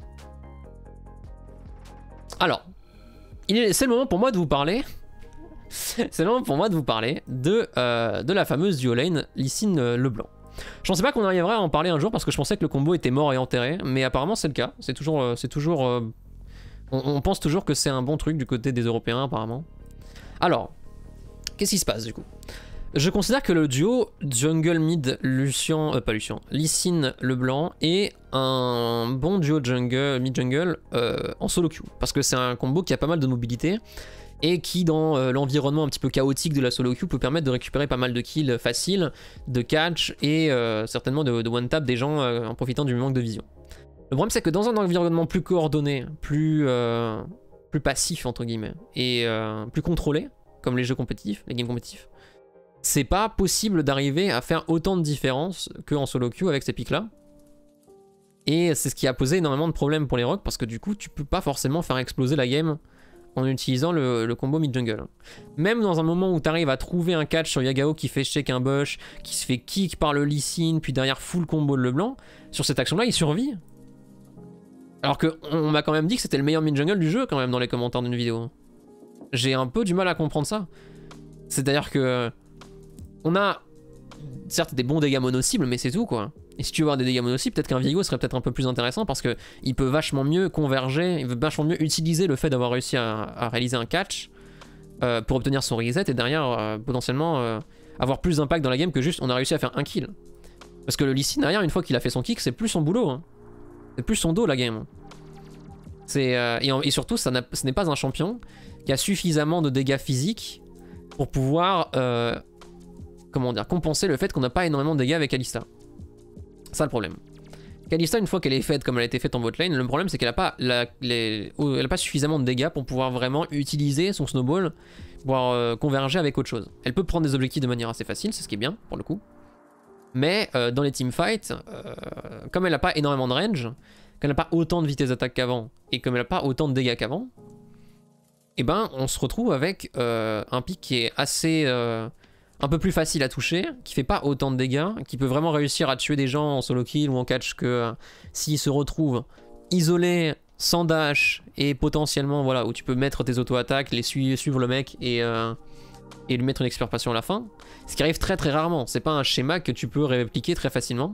Alors, c'est le moment pour moi de vous parler. C'est le moment pour moi de vous parler de la fameuse duo lane Lee Sin Leblanc. Je pensais pas qu'on arriverait à en parler un jour, parce que je pensais que le combo était mort et enterré, mais apparemment c'est le cas. C'est toujours on pense toujours que c'est un bon truc du côté des Européens, apparemment. Alors, qu'est-ce qui se passe du coup? Je considère que le duo jungle mid Lee Sin Leblanc est un bon duo mid jungle en solo queue, parce que c'est un combo qui a pas mal de mobilité et qui, dans l'environnement un petit peu chaotique de la solo queue, peut permettre de récupérer pas mal de kills faciles, de catch et certainement de one tap des gens en profitant du manque de vision. Le problème, c'est que dans un environnement plus coordonné, plus passif entre guillemets, et plus contrôlé, comme les jeux compétitifs, les games compétitifs, c'est pas possible d'arriver à faire autant de différence qu'en solo queue avec ces pics là. Et c'est ce qui a posé énormément de problèmes pour les Rogues, parce que du coup tu peux pas forcément faire exploser la game en utilisant le combo mid jungle. Même dans un moment où tu arrives à trouver un catch sur Yagao qui fait shake un bush, qui se fait kick par le Lee Sin, puis derrière full combo de Leblanc, sur cette action là il survit. Alors qu'on m'a quand même dit que c'était le meilleur mid jungle du jeu quand même dans les commentaires d'une vidéo. J'ai un peu du mal à comprendre ça. C'est-à-dire que on a certes des bons dégâts mono-cibles, mais c'est tout quoi. Et si tu veux avoir des dégâts mono-cibles, peut-être qu'un Viego serait peut-être un peu plus intéressant, parce qu'il peut vachement mieux converger, il peut vachement mieux utiliser le fait d'avoir réussi à réaliser un catch pour obtenir son reset, et derrière potentiellement avoir plus d'impact dans la game que juste on a réussi à faire un kill. Parce que le Lee Sin derrière, une fois qu'il a fait son kick, c'est plus son boulot. Hein. C'est plus son dos la game. Et surtout, ce n'est pas un champion qui a suffisamment de dégâts physiques pour pouvoir comment dire, compenser le fait qu'on n'a pas énormément de dégâts avec Kalista. C'est ça le problème. Kalista, une fois qu'elle est faite comme elle a été faite en bot lane, le problème c'est qu'elle n'a pas, elle a pas suffisamment de dégâts pour pouvoir vraiment utiliser son snowball, pouvoir converger avec autre chose. Elle peut prendre des objectifs de manière assez facile, c'est ce qui est bien pour le coup. Mais dans les teamfights, comme elle n'a pas énormément de range, qu'elle n'a pas autant de vitesse d'attaque qu'avant, et comme elle n'a pas autant de dégâts qu'avant, et ben on se retrouve avec un pick qui est assez un peu plus facile à toucher, qui fait pas autant de dégâts, qui peut vraiment réussir à tuer des gens en solo kill ou en catch que s'il se retrouve isolé, sans dash, et potentiellement voilà, où tu peux mettre tes auto-attaques, les suivre le mec et lui mettre une extirpation à la fin. Ce qui arrive très très rarement, c'est pas un schéma que tu peux répliquer très facilement.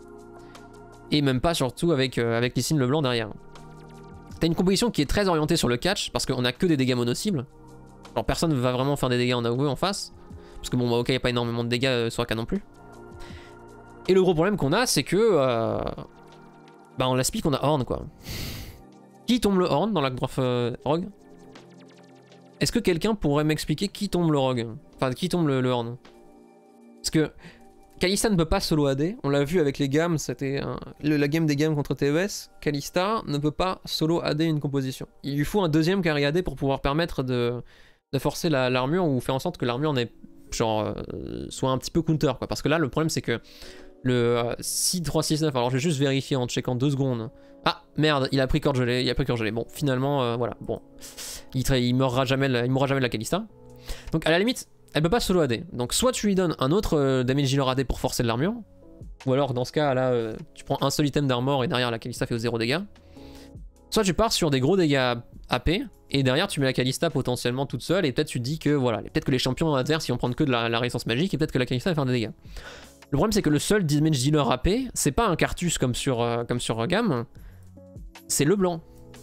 Et même pas surtout avec Lee Sin Leblanc derrière. T'as une composition qui est très orientée sur le catch, parce qu'on a que des dégâts mono-cibles. Alors personne ne va vraiment faire des dégâts en AOE en face. Parce que bon, bah, ok, il n'y a pas énormément de dégâts sur AK non plus. Et le gros problème qu'on a, c'est que bah, on la speak, on a Horn quoi. Qui tombe le Horn dans la draft Rogue? Est-ce que quelqu'un pourrait m'expliquer qui tombe le Rogue? Enfin, qui tombe le Horn? Parce que Kalista ne peut pas solo AD. On l'a vu avec les gammes, c'était la game des gammes contre TES. Kalista ne peut pas solo AD une composition. Il lui faut un deuxième carry AD pour pouvoir permettre de forcer l'armure ou faire en sorte que l'armure n'ait genre soit un petit peu counter quoi. Parce que là le problème c'est que le 6-3-6-9, alors je vais juste vérifier en checkant 2 secondes. Ah merde, il a pris corde gelée, Bon finalement voilà, bon. Il mourra jamais de la Kalista. Donc à la limite, elle peut pas solo AD. Donc soit tu lui donnes un autre damage dealer AD pour forcer de l'armure, ou alors dans ce cas là tu prends un seul item d'armor et derrière la Kalista fait 0 dégâts. Soit tu pars sur des gros dégâts AP, et derrière tu mets la Kalista potentiellement toute seule, et peut-être tu te dis que voilà, peut-être que les champions adverses ils vont prendre que de la résistance magique, et peut-être que la Kalista va faire des dégâts. Le problème c'est que le seul damage dealer AP, c'est pas un Carthus comme sur Gam, c'est LeBlanc.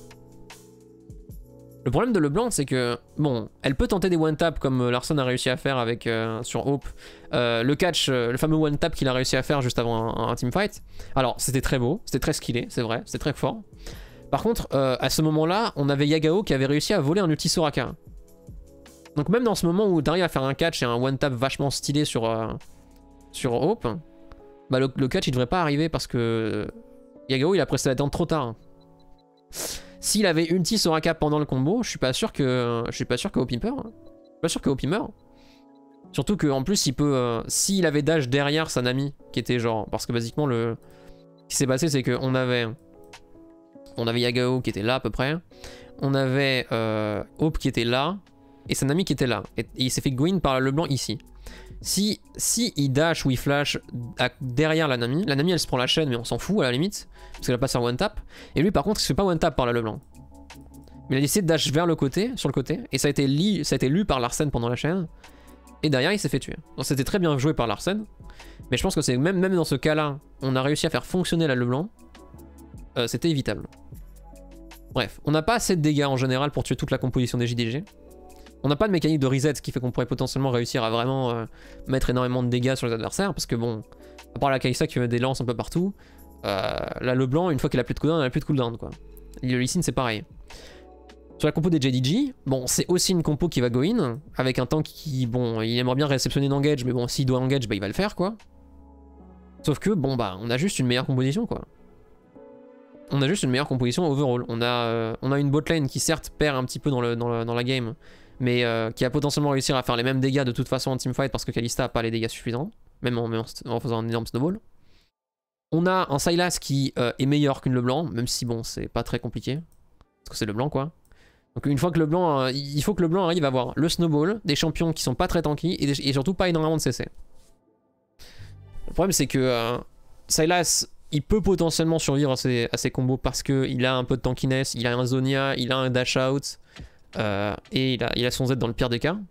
Le problème de LeBlanc c'est que, bon, elle peut tenter des one-tap comme Larson a réussi à faire avec, sur Hope, le catch, le fameux one-tap qu'il a réussi à faire juste avant un teamfight. Alors c'était très beau, c'était très skillé, c'est vrai, c'était très fort. Par contre, à ce moment-là, on avait Yagao qui avait réussi à voler un ulti Soraka. Donc même dans ce moment où t'arrives à faire un catch et un one-tap vachement stylé sur Hope, bah le catch il devrait pas arriver parce que Yagao il a pressé la tente trop tard. S'il avait ulti Soraka pendant le combo, je suis pas sûr que Hope il meurt. Je suis pas sûr que Hope il meurt. Surtout qu'en plus il peut, s'il avait dash derrière sa Nami, qui était genre, parce que basiquement ce qui s'est passé c'est qu'on avait Yagao qui était là à peu près, on avait Hope qui était là, et sa Nami qui était là. Et il s'est fait go in par LeBlanc ici. Si il dash ou il flash derrière la Nami elle se prend la chaîne mais on s'en fout à la limite, parce qu'elle va passer en one tap. Et lui par contre il se fait pas one tap par la LeBlanc. Mais il a décidé de dash vers le côté, sur le côté, et ça a été lu par Larsen pendant la chaîne. Et derrière il s'est fait tuer. Donc c'était très bien joué par Larsen. Mais je pense que c'est même dans ce cas là, on a réussi à faire fonctionner la LeBlanc. C'était évitable. Bref, on n'a pas assez de dégâts en général pour tuer toute la composition des JDG. On n'a pas de mécanique de reset, ce qui fait qu'on pourrait potentiellement réussir à vraiment mettre énormément de dégâts sur les adversaires. Parce que bon, à part la Kalista qui met des lances un peu partout, la LeBlanc, une fois qu'elle a plus de cooldown, elle a plus de cooldown quoi. Le Lee Sin c'est pareil. Sur la compo des JDG, bon, c'est aussi une compo qui va go in, avec un tank qui, bon, il aimerait bien réceptionner d'engage, mais bon, s'il doit engage, bah il va le faire quoi. Sauf que, bon, bah, on a juste une meilleure composition quoi. On a juste une meilleure composition overall. On a une botlane qui certes perd un petit peu dans la game, mais qui a potentiellement réussi à faire les mêmes dégâts de toute façon en teamfight parce que Kalista a pas les dégâts suffisants, même en faisant un énorme snowball. On a un Sylas qui est meilleur qu'une LeBlanc, même si bon, c'est pas très compliqué, parce que c'est LeBlanc quoi. Donc une fois que LeBlanc, il faut que LeBlanc arrive à avoir le snowball, des champions qui sont pas très tanky et surtout pas énormément de CC. Le problème c'est que Sylas, il peut potentiellement survivre à ses combos parce qu'il a un peu de tankiness, il a un Zonia, il a un dash out, et il a son Z dans le pire des cas.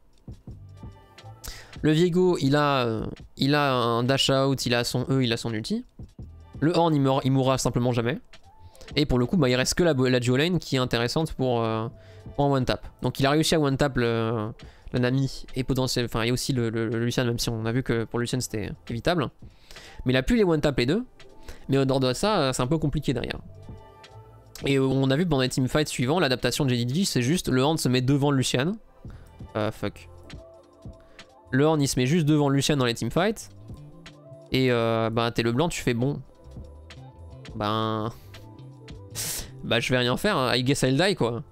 Le Viego, il a un dash out, il a son E, il a son ulti. Le Horn, il mourra simplement jamais. Et pour le coup, bah, il reste que la duo lane qui est intéressante pour un one tap. Donc il a réussi à one tap la Nami et potentiel, enfin, et aussi le Lucian, même si on a vu que pour Lucian c'était évitable. Mais il a pu les one tap les deux. Mais au dehors de ça, c'est un peu compliqué derrière. Et on a vu pendant les teamfights suivants, l'adaptation de JDG, c'est juste le Horn se met devant Lucian. Fuck. Le Horn il se met juste devant Lucian dans les teamfights. Et bah t'es LeBlanc, tu fais bon. Bah je vais rien faire, hein. I guess I'll die quoi.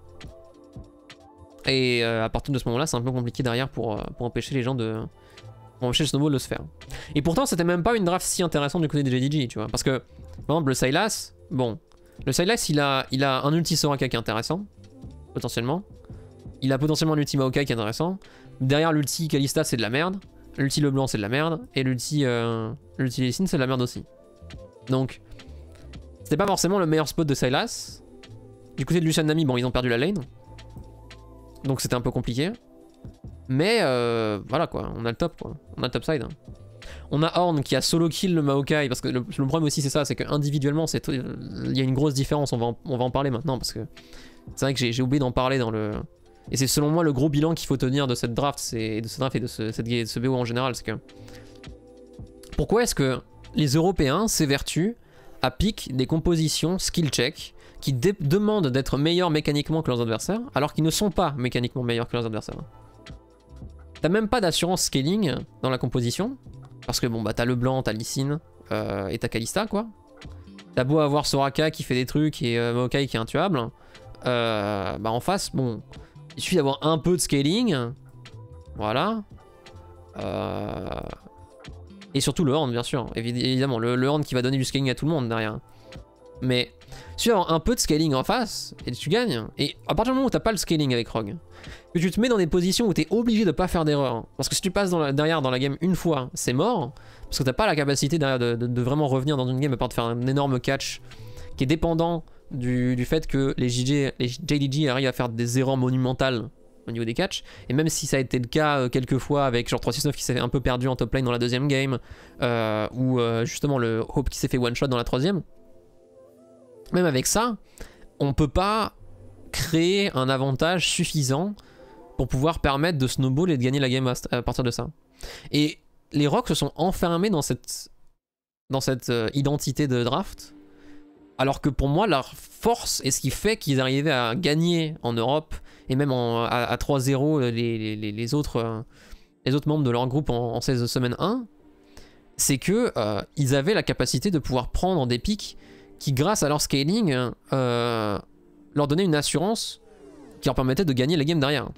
Et à partir de ce moment là, c'est un peu compliqué derrière pour empêcher les gens de... Pour empêcher le snowball de se faire. Et pourtant c'était même pas une draft si intéressante du côté des JDG, tu vois. Parce que, par exemple, le Sylas, bon... Le Sylas il a un ulti Soraka qui est intéressant, potentiellement. Il a potentiellement un ulti Maokai qui est intéressant. Derrière l'ulti Kalista c'est de la merde. L'ulti LeBlanc c'est de la merde. Et l'ulti Lee Sin c'est de la merde aussi. Donc... C'était pas forcément le meilleur spot de Sylas. Du côté de Lucian Nami, bon, ils ont perdu la lane. Donc c'était un peu compliqué. Mais voilà quoi, on a le top quoi. On a le top side. On a Horn qui a solo kill le Maokai. Parce que le problème aussi c'est ça, c'est qu'individuellement, il y a une grosse différence. On va en parler maintenant parce que c'est vrai que j'ai oublié d'en parler dans le... Et c'est selon moi le gros bilan qu'il faut tenir de cette draft, et de ce BO en général. C'est que... Pourquoi est-ce que les Européens s'évertuent à pick des compositions skill check qui demandent d'être meilleurs mécaniquement que leurs adversaires, alors qu'ils ne sont pas mécaniquement meilleurs que leurs adversaires? T'as même pas d'assurance scaling dans la composition, parce que bon bah t'as LeBlanc, t'as Lee Sin, et t'as Kalista quoi. T'as beau avoir Soraka qui fait des trucs et Maokai qui est intuable, bah en face, bon, il suffit d'avoir un peu de scaling, voilà. Et surtout le Horn bien sûr, évidemment, le Horn qui va donner du scaling à tout le monde derrière. Mais si tu as un peu de scaling en face, et tu gagnes. Et à partir du moment où t'as pas le scaling avec Rogue, que tu te mets dans des positions où t'es obligé de pas faire d'erreur, parce que si tu passes derrière dans la game une fois, c'est mort, parce que t'as pas la capacité derrière de vraiment revenir dans une game à part de faire un énorme catch qui est dépendant du fait que les JDG arrivent à faire des erreurs monumentales au niveau des catchs, et même si ça a été le cas quelques fois avec genre 369 qui s'est un peu perdu en top lane dans la deuxième game, ou justement le Hope qui s'est fait one shot dans la troisième, même avec ça, on peut pas créer un avantage suffisant pour pouvoir permettre de snowball et de gagner la game à partir de ça. Et les Rocks se sont enfermés dans cette identité de draft, alors que pour moi leur force et ce qui fait qu'ils arrivaient à gagner en Europe et même à 3-0 les autres membres de leur groupe en 16 semaines 1, c'est que ils avaient la capacité de pouvoir prendre des pics qui, grâce à leur scaling, leur donnaient une assurance qui leur permettait de gagner la game derrière.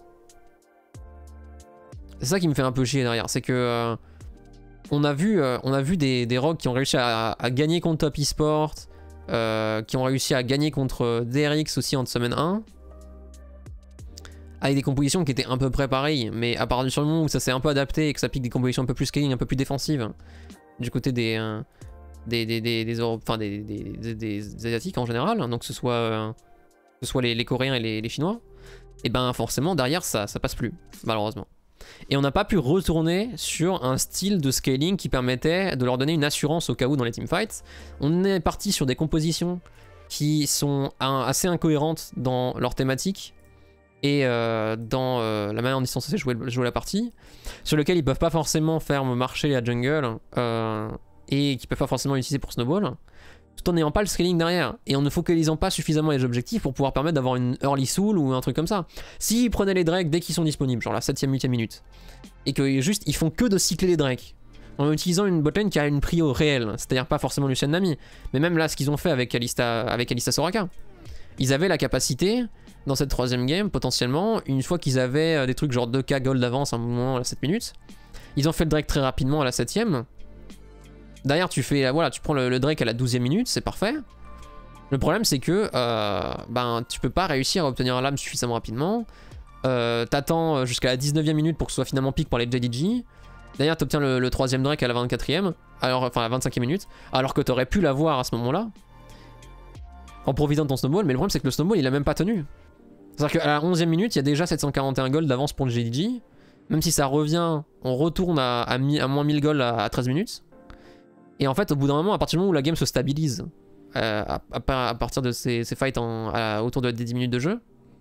C'est ça qui me fait un peu chier derrière, c'est que on a vu des Rogues qui ont réussi à gagner contre Top Esport, qui ont réussi à gagner contre DRX aussi en semaine 1, avec des compositions qui étaient un peu près pareilles, mais à partir du moment où ça s'est un peu adapté et que ça pique des compositions un peu plus scaling, un peu plus défensives, du côté des Asiatiques en général, donc que ce soit les Coréens et les Chinois, et ben forcément derrière ça passe plus, malheureusement. Et on n'a pas pu retourner sur un style de scaling qui permettait de leur donner une assurance au cas où dans les teamfights. On est parti sur des compositions qui sont assez incohérentes dans leur thématique et dans la manière dont ils sont censés jouer la partie, sur lequel ils peuvent pas forcément faire marcher la jungle et qui peuvent pas forcément utiliser pour snowball, tout en n'ayant pas le scaling derrière et en ne focalisant pas suffisamment les objectifs pour pouvoir permettre d'avoir une early soul ou un truc comme ça. S'ils prenaient les drakes dès qu'ils sont disponibles, genre la 7ème, 8ème minute, et que juste ils font que de cycler les drakes en utilisant une botlane qui a une prio réelle, c'est-à-dire pas forcément Lucian Nami, mais même là ce qu'ils ont fait avec Kalista Soraka, ils avaient la capacité dans cette troisième game potentiellement, une fois qu'ils avaient des trucs genre 2k gold d'avance à un moment à la 7 minutes, ils ont fait le drake très rapidement à la 7ème. Derrière tu fais, voilà, tu prends le Drake à la 12ème minute, c'est parfait. Le problème c'est que tu peux pas réussir à obtenir l'âme suffisamment rapidement. T'attends jusqu'à la 19ème minute pour que ce soit finalement pick par les JDG. Derrière t'obtiens le 3ème Drake à la 24ème, enfin à la 25ème minute, alors que t'aurais pu l'avoir à ce moment-là, en profitant de ton snowball, mais le problème c'est que le snowball il a même pas tenu. C'est-à-dire qu'à la 11ème minute, il y a déjà 741 gold d'avance pour le JDG. Même si ça revient, on retourne à moins 1000 gold à 13 minutes. Et en fait, au bout d'un moment, à partir du moment où la game se stabilise, à partir de ces fights autour des 10 minutes de jeu,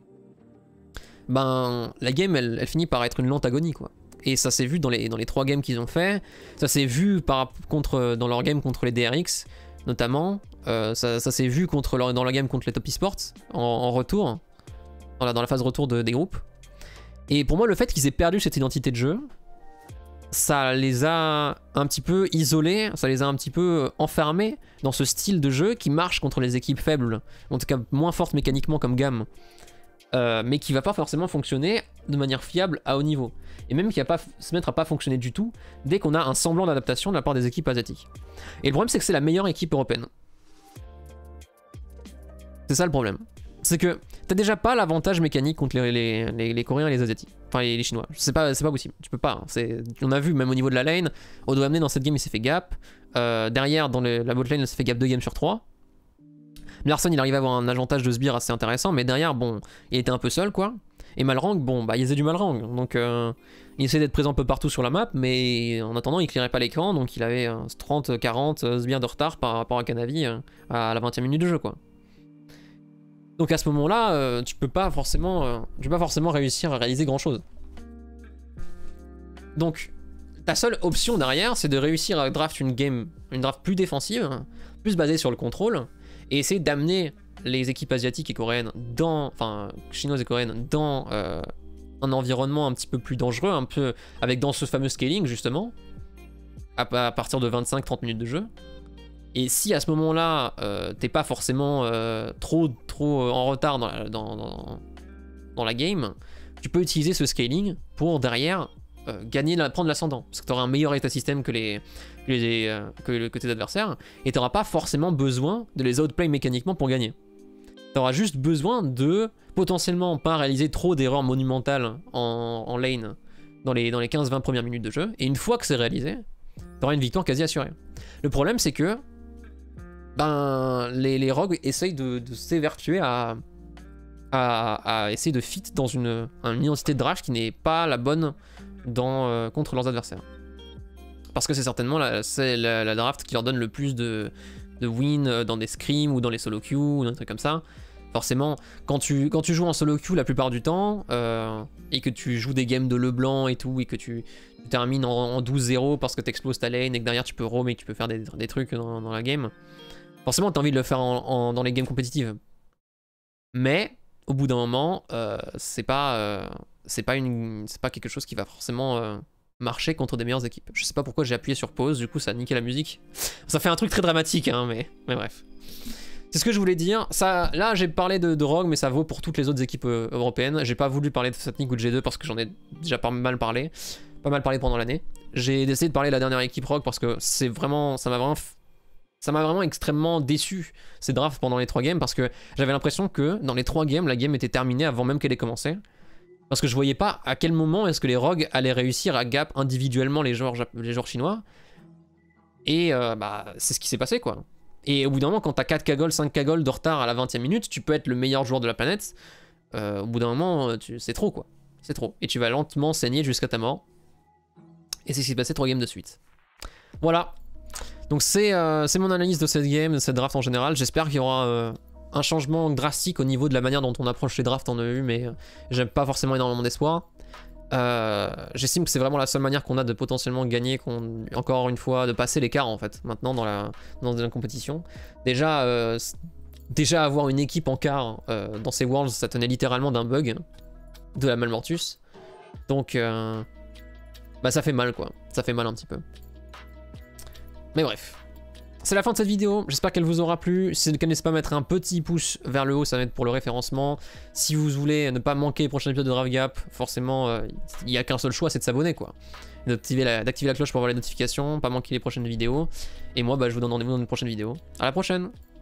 ben la game elle finit par être une lente agonie quoi. Et ça s'est vu dans les 3 games qu'ils ont fait, ça s'est vu dans leur game contre les DRX notamment, ça s'est vu dans la game contre les Top Esports en retour, dans la phase retour des groupes. Et pour moi le fait qu'ils aient perdu cette identité de jeu, ça les a un petit peu isolés, ça les a un petit peu enfermés dans ce style de jeu qui marche contre les équipes faibles, en tout cas moins fortes mécaniquement comme gamme, mais qui va pas forcément fonctionner de manière fiable à haut niveau. Et même qui va pas se mettre à pas fonctionner du tout dès qu'on a un semblant d'adaptation de la part des équipes asiatiques. Et le problème c'est que c'est la meilleure équipe européenne. C'est ça le problème. C'est que t'as déjà pas l'avantage mécanique contre les Coréens et les Asiatiques. Enfin les Chinois. C'est pas possible. Tu peux pas. On a vu même au niveau de la lane, Odoamne dans cette game il s'est fait gap. Derrière dans la bot lane il s'est fait gap 2 games sur 3. Larson il arrive à avoir un avantage de sbire assez intéressant, mais derrière bon il était un peu seul quoi. Et Malrang bon bah il faisait du Malrang. Donc il essayait d'être présent un peu partout sur la map, mais en attendant il clearait pas l'écran, donc il avait 30-40 sbires de retard par rapport à Kanavi à la 20ème minute de jeu quoi. Donc à ce moment-là, tu peux pas forcément réussir à réaliser grand-chose. Donc ta seule option derrière, c'est de réussir à draft une draft plus défensive, plus basée sur le contrôle, et essayer d'amener les équipes asiatiques et coréennes chinoises et coréennes dans un environnement un petit peu plus dangereux, un peu dans ce fameux scaling justement, à partir de 25-30 minutes de jeu. Et si à ce moment-là, t'es pas forcément trop en retard dans la game, tu peux utiliser ce scaling pour derrière prendre l'ascendant. Parce que tu auras un meilleur état système que tes adversaires, et tu n'auras pas forcément besoin de les outplay mécaniquement pour gagner. Tu auras juste besoin de potentiellement pas réaliser trop d'erreurs monumentales en lane dans les 15-20 premières minutes de jeu, et une fois que c'est réalisé, tu auras une victoire quasi assurée. Le problème c'est que ben, les rogues essayent de s'évertuer à essayer de fit dans une identité de draft qui n'est pas la bonne contre leurs adversaires. Parce que c'est certainement la draft qui leur donne le plus de win dans des scrims ou dans les solo queues ou dans des trucs comme ça. Forcément, quand tu joues en solo queue la plupart du temps, et que tu joues des games de Leblanc et tout, et que tu termines en 12-0 parce que tu exploses ta lane et que derrière tu peux roam et que tu peux faire des trucs dans la game, forcément tu as envie de le faire dans les games compétitives. Mais, au bout d'un moment, c'est pas quelque chose qui va forcément marcher contre des meilleures équipes. Je sais pas pourquoi j'ai appuyé sur pause, du coup ça a niqué la musique. Ça fait un truc très dramatique, hein, mais bref. C'est ce que je voulais dire. Ça, là, j'ai parlé de Rogue, mais ça vaut pour toutes les autres équipes européennes. J'ai pas voulu parler de Fnatic ou de G2 parce que j'en ai déjà pas mal parlé pendant l'année. J'ai essayé de parler de la dernière équipe Rogue parce que ça m'a vraiment extrêmement déçu ces drafts pendant les 3 games parce que j'avais l'impression que dans les 3 games, la game était terminée avant même qu'elle ait commencé. Parce que je voyais pas à quel moment est-ce que les Rogues allaient réussir à gap individuellement les joueurs chinois. Et bah, c'est ce qui s'est passé, quoi. Et au bout d'un moment, quand t'as 4 cagoles, 5 cagoles de retard à la 20e minute, tu peux être le meilleur joueur de la planète. Au bout d'un moment, c'est trop, quoi. C'est trop. Et tu vas lentement saigner jusqu'à ta mort. Et c'est ce qui s'est passé 3 games de suite. Voilà. Donc c'est mon analyse de cette game, de cette draft en général. J'espère qu'il y aura un changement drastique au niveau de la manière dont on approche les drafts en EU, mais j'ai pas forcément énormément d'espoir. J'estime que c'est vraiment la seule manière qu'on a de potentiellement gagner, encore une fois, de passer l'écart en fait, maintenant dans la compétition. Déjà avoir une équipe en quart dans ces Worlds, ça tenait littéralement d'un bug, de la Malmortus. Donc, bah ça fait mal quoi, ça fait mal un petit peu. Mais bref. C'est la fin de cette vidéo, j'espère qu'elle vous aura plu. Si n'hésitez pas à mettre un petit pouce vers le haut, ça va être pour le référencement. Si vous voulez ne pas manquer les prochains épisodes de Draft Gap, forcément, il n'y a qu'un seul choix, c'est de s'abonner quoi. D'activer la cloche pour avoir les notifications, pas manquer les prochaines vidéos. Et moi, bah, je vous donne rendez-vous dans une prochaine vidéo. À la prochaine!